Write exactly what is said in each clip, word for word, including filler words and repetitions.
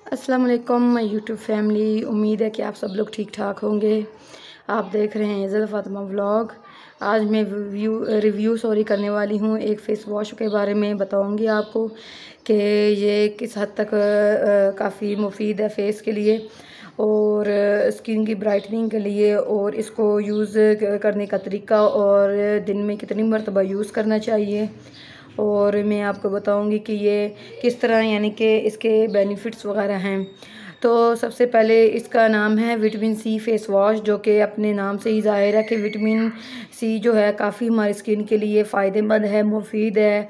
अस्सलाम वालेकुम my YouTube family. उम्मीद है कि आप सब लोग ठीक ठाक होंगे। आप देख रहे हैं इज़्ज़त फ़ातिमा व्लॉग। आज मैं रिव्यू रिव्यू सॉरी करने वाली हूँ। एक फ़ेस वॉश के बारे में बताऊँगी आपको कि ये किस हद तक काफ़ी मुफीद है फ़ेस के लिए और स्किन की ब्राइटनिंग के लिए, और इसको यूज़ करने का तरीका और दिन में कितनी मरतबा यूज़ करना चाहिए, और मैं आपको बताऊंगी कि ये किस तरह यानी कि इसके बेनिफिट्स वगैरह हैं। तो सबसे पहले इसका नाम है विटामिन सी फेस वॉश, जो कि अपने नाम से ही ज़ाहिर है कि विटामिन सी जो है काफ़ी हमारी स्किन के लिए फ़ायदेमंद है, मुफीद है,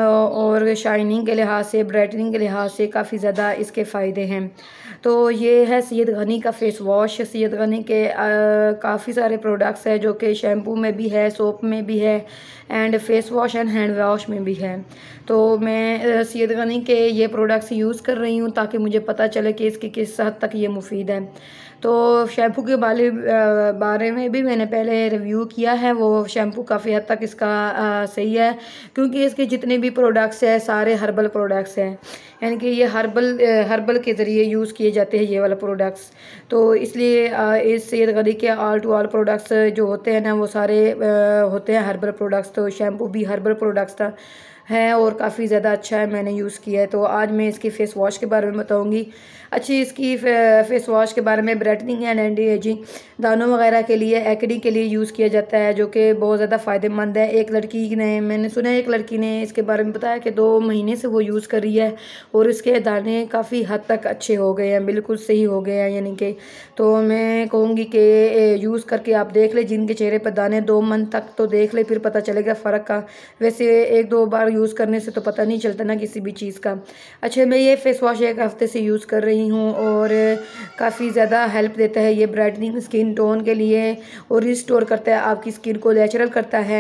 और शाइनिंग के लिहाज से, ब्राइटनिंग के लिहाज से काफ़ी ज़्यादा इसके फ़ायदे हैं। तो ये है सैयद गनी का फ़ेस वॉश। सैयद गनी के काफ़ी सारे प्रोडक्ट्स हैं, जो कि शैम्पू में भी है, सोप में भी है, and face wash and hand wash में भी है। तो मैं सैयद गनी के ये प्रोडक्ट्स यूज़ कर रही हूँ ताकि मुझे पता चले कि इसकी किस हद तक ये मुफीद है। तो शैम्पू के बारे बारे में भी मैंने पहले रिव्यू किया है। वो शैम्पू काफ़ी हद तक इसका आ, सही है, क्योंकि इसके जितने भी प्रोडक्ट्स हैं सारे हर्बल प्रोडक्ट्स हैं, यानी कि ये हर्बल हर्बल के ज़रिए यूज़ किए जाते हैं ये वाला प्रोडक्ट्स। तो इसलिए इस सैयद गनी के ऑल टू ऑल प्रोडक्ट्स जो होते हैं ना, वो सारे होते हैं हर्बल प्रोडक्ट्स। तो शैम्पू भी हर्बल प्रोडक्ट्स था है और काफ़ी ज़्यादा अच्छा है, मैंने यूज़ किया है। तो आज मैं इसकी फ़ेस वॉश के बारे में बताऊंगी। अच्छी इसकी फ़ेस वॉश के बारे में, ब्राइटनिंग एंड एंटी एजिंग दानों वगैरह के लिए, एक्ने के लिए यूज़ किया जाता है, जो कि बहुत ज़्यादा फ़ायदेमंद है। एक लड़की ने, मैंने सुना है एक लड़की ने इसके बारे में बताया कि दो महीने से वो यूज़ कर रही है और इसके दाने काफ़ी हद तक अच्छे हो गए हैं, बिल्कुल सही हो गए हैं यानी कि। तो मैं कहूँगी कि यूज़ करके आप देख ले, जिनके चेहरे पर दाने दो मंथ तक तो देख ले, फिर पता चलेगा फ़र्क का। वैसे एक दो बार यूज़ करने से तो पता नहीं चलता ना किसी भी चीज़ का। अच्छा, मैं ये फ़ेस वॉश एक हफ़्ते से यूज़ कर रही हूँ और काफ़ी ज़्यादा हेल्प देता है ये ब्राइटनिंग स्किन टोन के लिए, और रिस्टोर करता है आपकी स्किन को, नेचुरल करता है,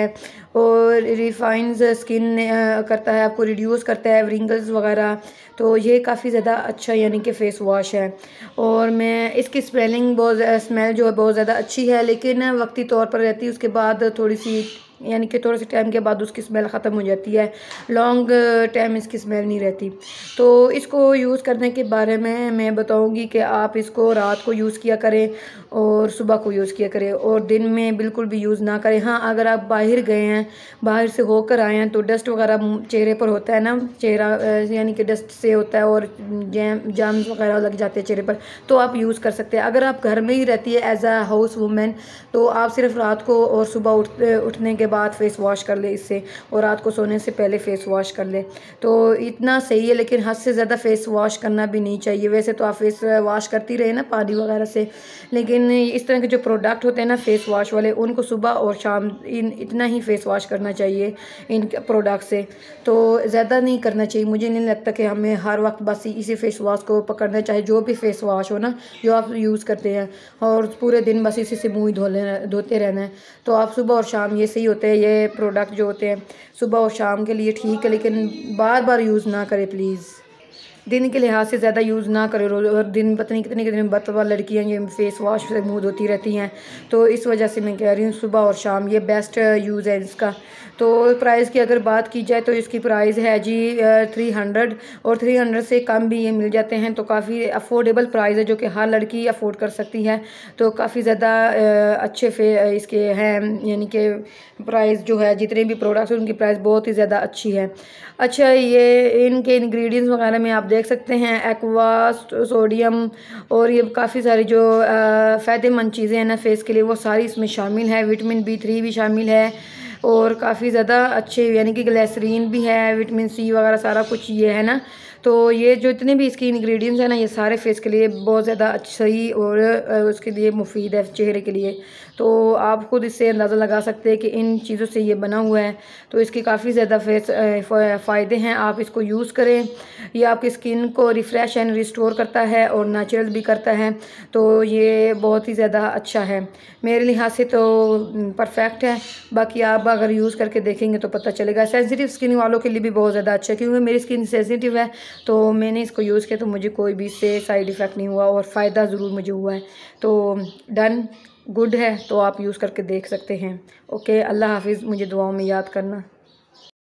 और रिफाइंस स्किन करता है, आपको रिड्यूस करता है रिंकल्स वगैरह। तो ये काफ़ी ज़्यादा अच्छा यानी कि फ़ेस वॉश है। और मैं इसकी स्मेलिंग बहुत स्मेल जो है बहुत ज़्यादा अच्छी है, लेकिन वक्ती तौर पर रहती है, उसके बाद थोड़ी सी यानी कि थोड़े से टाइम के बाद उसकी स्मेल ख़त्म हो जाती है, लॉन्ग टाइम इसकी स्मेल नहीं रहती। तो इसको यूज़ करने के बारे में मैं बताऊंगी कि आप इसको रात को यूज़ किया करें और सुबह को यूज़ किया करें, और दिन में बिल्कुल भी यूज़ ना करें। हाँ, अगर आप बाहर गए हैं, बाहर से होकर आए हैं, तो डस्ट वगैरह चेहरे पर होता है ना, चेहरा यानी कि डस्ट से होता है और जैम जाम्स वगैरह लग जाते हैं चेहरे पर, तो आप यूज़ कर सकते हैं। अगर आप घर में ही रहती है एज अ हाउस वूमेन, तो आप सिर्फ रात को और सुबह उठ उठने के बाद फेस वॉश कर ले इससे, और रात को सोने से पहले फेस वॉश कर ले, तो इतना सही है। लेकिन हद से ज़्यादा फेस वॉश करना भी नहीं चाहिए। वैसे तो आप फेस वॉश करती रहे ना पानी वगैरह से, लेकिन इस तरह के जो प्रोडक्ट होते हैं ना फेस वॉश वाले, उनको सुबह और शाम इन इतना ही फेस वॉश करना चाहिए इन प्रोडक्ट से। तो ज़्यादा नहीं करना चाहिए। मुझे नहीं लगता कि हमें हर वक्त बस इसी फेस वॉश को पकड़ना चाहिए, जो भी फेस वॉश हो ना जो आप यूज़ करते हैं, और पूरे दिन बस इसी से मुँह धो लेना धोते रहना है। तो आप सुबह और शाम, ये सही होते हैं ये प्रोडक्ट जो होते हैं सुबह और शाम के लिए ठीक है, लेकिन बार बार यूज़ ना करें प्लीज़। दिन के लिहाज से ज़्यादा यूज़ ना करें, और दिन पता नहीं कितने कितने बतवा लड़कियाँ ये फेस वॉश से मुँह धोती रहती हैं। तो इस वजह से मैं कह रही हूँ सुबह और शाम ये बेस्ट यूज़ है इसका। तो प्राइस की अगर बात की जाए तो इसकी प्राइस है जी थ्री हंड्रेड, और थ्री हंड्रेड से कम भी ये मिल जाते हैं। तो काफ़ी अफोर्डेबल प्राइस है, जो कि हर लड़की अफोर्ड कर सकती है। तो काफ़ी ज़्यादा अच्छे फे इसके हैं, यानी कि प्राइस जो है, जितने भी प्रोडक्ट्स हैं उनकी प्राइस बहुत ही ज़्यादा अच्छी है। अच्छा, ये इनके इंग्रेडिएंट्स वगैरह में आप देख सकते हैं एक्वा, सोडियम, और ये काफ़ी सारी जो फ़ायदेमंद चीज़ें हैं ना फेस के लिए, वो सारी इसमें शामिल है। विटामिन बी थ्री भी शामिल है, और काफ़ी ज़्यादा अच्छे यानी कि ग्लिसरीन भी है, विटामिन सी वगैरह सारा कुछ ये है ना। तो ये जो इतने भी इसकी इंग्रेडिएंट्स हैं ना, ये सारे फेस के लिए बहुत ज़्यादा सही और उसके लिए मुफीद है चेहरे के लिए। तो आप खुद इससे अंदाज़ा लगा सकते हैं कि इन चीज़ों से ये बना हुआ है। तो इसके काफ़ी ज़्यादा फेस फ़ायदे हैं, आप इसको यूज़ करें। ये आपकी स्किन को रिफ़्रेश एंड रिस्टोर करता है और नेचुरल भी करता है। तो ये बहुत ही ज़्यादा अच्छा है, मेरे लिहाज से तो परफेक्ट है। बाकी आप अगर यूज़ करके देखेंगे तो पता चलेगा। सेंसिटिव स्किन वालों के लिए भी बहुत ज़्यादा अच्छा है, क्योंकि मेरी स्किन सेंसिटिव है। तो मैंने इसको यूज़ किया तो मुझे कोई भी इससे साइड इफ़ेक्ट नहीं हुआ, और फ़ायदा ज़रूर मुझे हुआ है। तो डन, गुड है, तो आप यूज़ करके देख सकते हैं। ओके, अल्लाह हाफिज़, मुझे दुआओं में याद करना।